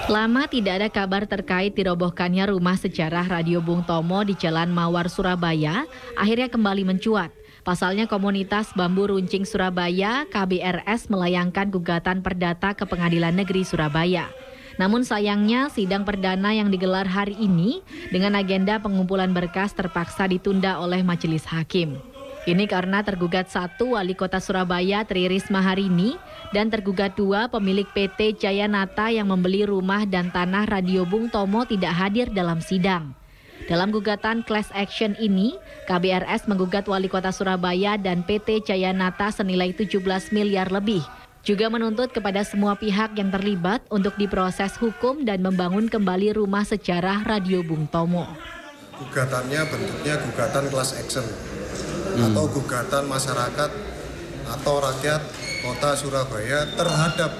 Lama tidak ada kabar terkait dirobohkannya rumah sejarah Radio Bung Tomo di Jalan Mawar, Surabaya, akhirnya kembali mencuat. Pasalnya komunitas Bambu Runcing Surabaya, KBRS, melayangkan gugatan perdata ke Pengadilan Negeri Surabaya. Namun sayangnya sidang perdana yang digelar hari ini dengan agenda pengumpulan berkas terpaksa ditunda oleh majelis hakim. Ini karena tergugat 1 Wali Kota Surabaya Tri Risma Harini dan tergugat 2 pemilik PT Jayanata yang membeli rumah dan tanah Radio Bung Tomo tidak hadir dalam sidang. Dalam gugatan class action ini, KBRS menggugat Wali Kota Surabaya dan PT Jayanata senilai 17 miliar lebih. Juga menuntut kepada semua pihak yang terlibat untuk diproses hukum dan membangun kembali rumah sejarah Radio Bung Tomo. Gugatannya bentuknya gugatan class action atau gugatan masyarakat atau rakyat Kota Surabaya terhadap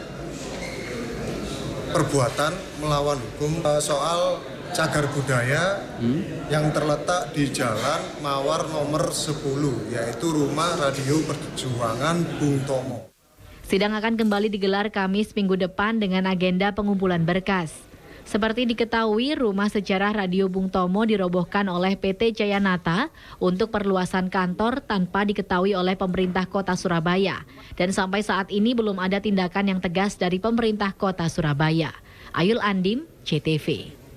perbuatan melawan hukum soal cagar budaya yang terletak di Jalan Mawar nomor 10, yaitu rumah Radio Perjuangan Bung Tomo. Sidang akan kembali digelar Kamis minggu depan dengan agenda pengumpulan berkas. Seperti diketahui, rumah sejarah Radio Bung Tomo dirobohkan oleh PT Jayanata untuk perluasan kantor tanpa diketahui oleh pemerintah Kota Surabaya. Dan sampai saat ini belum ada tindakan yang tegas dari pemerintah Kota Surabaya. Ayul Andim, CTV.